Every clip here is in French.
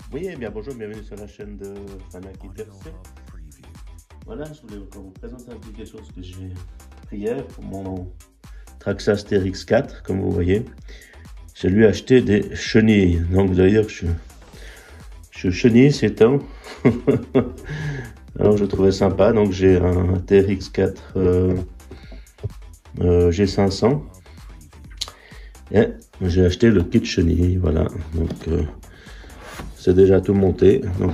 Oui, eh bien bonjour, bienvenue sur la chaîne de Fanac ITRC. Voilà, je voulais encore vous présenter un petit quelque chose que j'ai pris hier pour mon Traxxas TRX 4, comme vous voyez. J'ai lui acheté des chenilles, donc vous allez dire que je suis chenille ces temps. Alors je trouvais sympa, donc j'ai un TRX 4 G500 et j'ai acheté le kit chenille, voilà. Donc c'est déjà tout monté, donc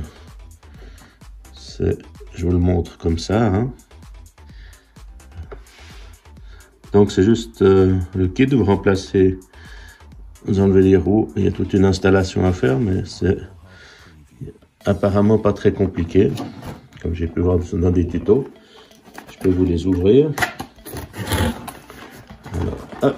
je vous le montre comme ça, hein. Donc c'est juste le kit, vous remplacez, vous enlevez les roues, il y a toute une installation à faire, mais c'est apparemment pas très compliqué, comme j'ai pu voir dans des tutos. Je peux vous les ouvrir. Alors, hop.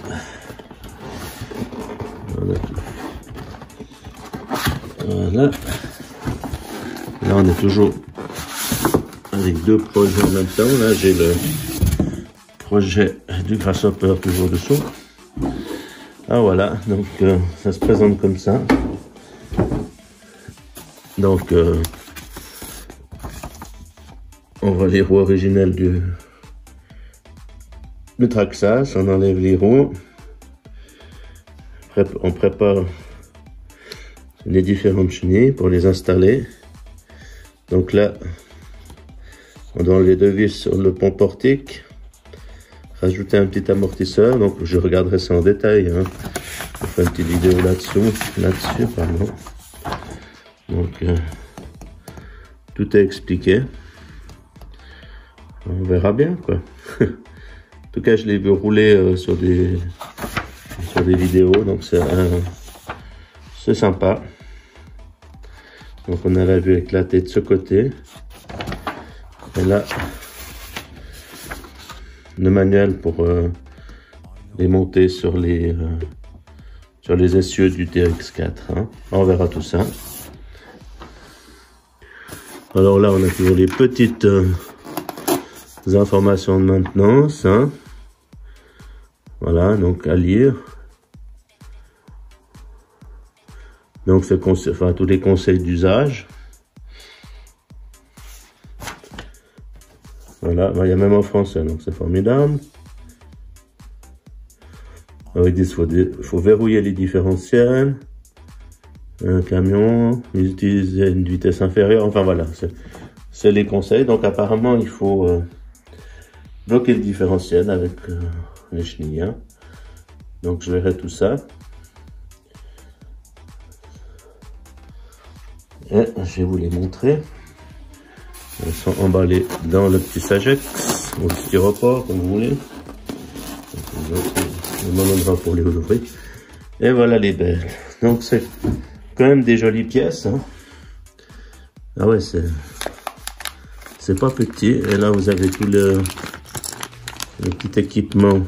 Voilà. Là on est toujours avec deux projets en même temps. Là j'ai le projet du grasshopper toujours dessous. Ah voilà, donc ça se présente comme ça. Donc on voit les roues originelles du Traxxas, on enlève les roues, on prépare les différentes chenilles pour les installer. Donc là on doit enlever deux vis sur le pont portique, rajouter un petit amortisseur, donc je regarderai ça en détail, hein. Je ferai une petite vidéo là-dessus, pardon. Donc tout est expliqué, on verra bien quoi. En tout cas je l'ai vu rouler sur des vidéos, donc c'est sympa. Donc on a la vue éclatée de ce côté, et là le manuel pour les monter sur les essieux du TRX4, hein. On verra tout ça. Alors là on a toujours les petites informations de maintenance, hein. Voilà, donc à lire. Donc tous les conseils d'usage. Voilà, il y a même en français, donc c'est formidable. Alors, ils disent qu'il faut verrouiller les différentiels. Un camion, ils utilisent une vitesse inférieure. Enfin voilà, c'est les conseils. Donc apparemment, il faut bloquer le différentiel avec les chenilles, hein. Donc je verrai tout ça. Et je vais vous les montrer. Elles sont emballées dans le petit sagex ou le styropor, comme vous voulez. On m'en donnera pour les ouvrir. Et voilà les belles. Donc c'est quand même des jolies pièces, hein. Ah ouais, c'est pas petit. Et là vous avez tout le petit équipement.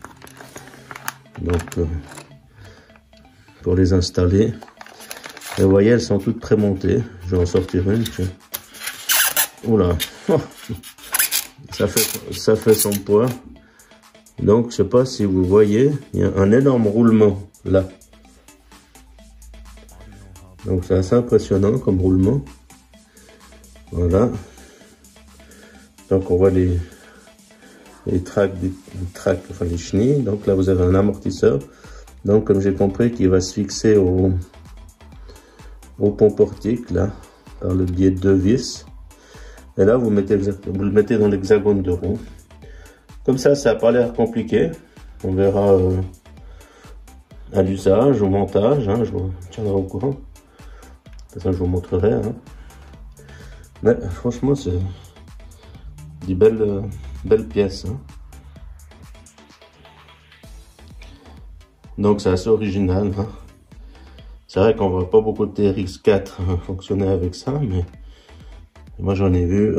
Donc pour les installer. Et vous voyez, elles sont toutes prémontées. Je vais en sortir une. Oula, ça fait son poids. Donc je sais pas si vous voyez, il y a un énorme roulement là. Donc c'est assez impressionnant comme roulement. Voilà. Donc on voit les tracks, enfin les chenilles. Donc là vous avez un amortisseur. Donc comme j'ai compris qu'il va se fixer au pont portique là, par le biais de deux vis. Et là vous le mettez dans l'hexagone de roue. Comme ça n'a pas l'air compliqué. On verra à l'usage, au montage, hein, je vous tiendrai au courant. De toute façon, je vous montrerai, hein. Mais franchement, c'est des belles pièces, hein. Donc c'est assez original, hein. C'est vrai qu'on voit pas beaucoup de TRX 4 fonctionner avec ça, mais moi j'en ai vu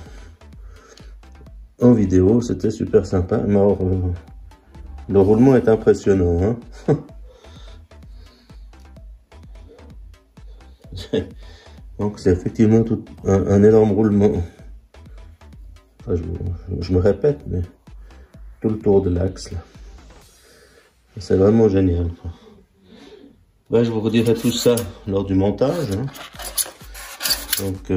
en vidéo, c'était super sympa. Mais alors, le roulement est impressionnant, hein. Donc c'est effectivement un énorme roulement. Enfin, je me répète, mais tout le tour de l'axe là. C'est vraiment génial, quoi. Ben, je vous redirai tout ça lors du montage. Hein. Donc,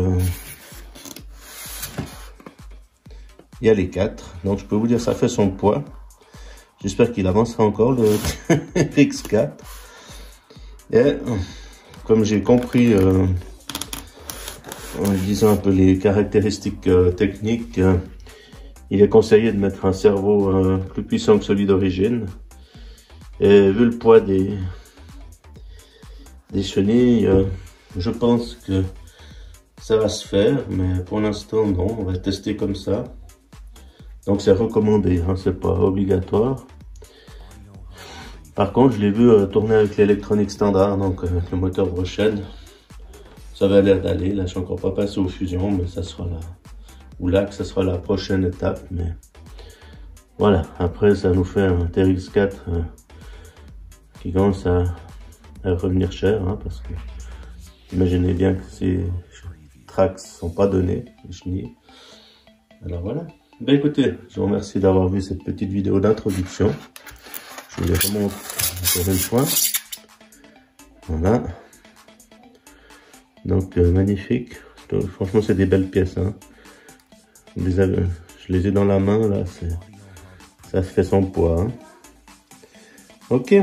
il y a les 4. Donc, je peux vous dire, ça fait son poids. J'espère qu'il avancera encore, le X4. Et, comme j'ai compris, en disant un peu les caractéristiques techniques, il est conseillé de mettre un cerveau plus puissant que celui d'origine. Et vu le poids des chenilles, je pense que ça va se faire, mais pour l'instant non, on va tester comme ça. Donc c'est recommandé, hein, c'est pas obligatoire. Par contre, je l'ai vu tourner avec l'électronique standard, donc avec le moteur Brochen. Ça va l'air d'aller, là je suis encore pas passé aux fusions, mais ça sera là. Ou là que ça sera la prochaine étape, mais voilà. Après ça nous fait un TRX4 qui commence à revenir cher, hein, parce que imaginez bien que ces tracks sont pas donnés, les chenilles. Alors voilà. Ben écoutez, je vous remercie d'avoir vu cette petite vidéo d'introduction. Je vous les remonte encore une fois. Voilà. Donc magnifique. Franchement c'est des belles pièces. Hein. Je les ai dans la main là. Ça fait son poids. Hein. Ok.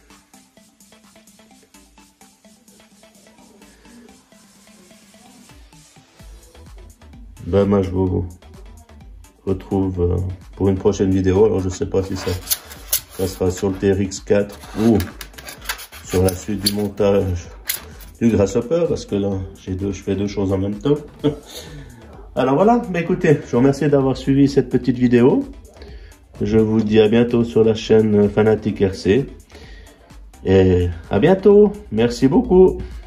Ben moi je vous retrouve pour une prochaine vidéo. Alors je sais pas si ça sera sur le TRX4 ou sur la suite du montage du Grasshopper, parce que là je fais deux choses en même temps. Alors voilà, mais écoutez, je vous remercie d'avoir suivi cette petite vidéo. Je vous dis à bientôt sur la chaîne Fanatic RC. Et à bientôt, merci beaucoup.